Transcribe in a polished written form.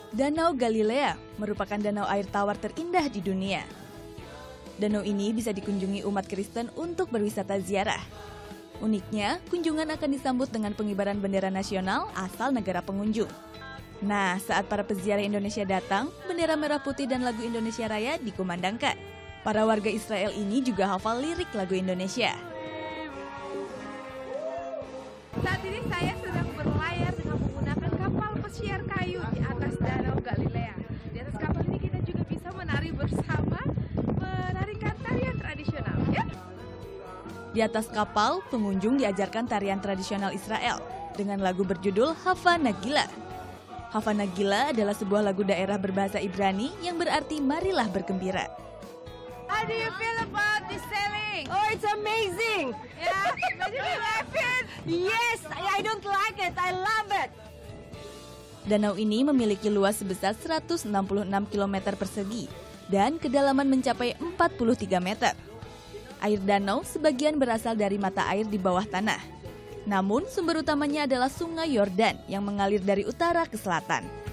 Danau Galilea merupakan danau air tawar terindah di dunia. Danau ini bisa dikunjungi umat Kristen untuk berwisata ziarah. Uniknya, kunjungan akan disambut dengan pengibaran bendera nasional asal negara pengunjung. Nah, saat para peziarah Indonesia datang, bendera merah putih dan lagu Indonesia Raya dikumandangkan. Para warga Israel ini juga hafal lirik lagu Indonesia. Saat ini saya sedang berlayar dengan menggunakan kapal pesiar kayu di atas Danau Galilea. Di atas kapal ini kita juga bisa menari bersama, menarikan tarian tradisional, ya. Di atas kapal, pengunjung diajarkan tarian tradisional Israel dengan lagu berjudul Hava Nagila. Hava Nagila adalah sebuah lagu daerah berbahasa Ibrani yang berarti marilah bergembira. How do you feel about this sailing? Oh, it's amazing! Yeah, but you like it? Yes, I don't like it. I love it. Danau ini memiliki luas sebesar 166 km persegi dan kedalaman mencapai 43 meter. Air danau sebagian berasal dari mata air di bawah tanah. Namun sumber utamanya adalah Sungai Yordan yang mengalir dari utara ke selatan.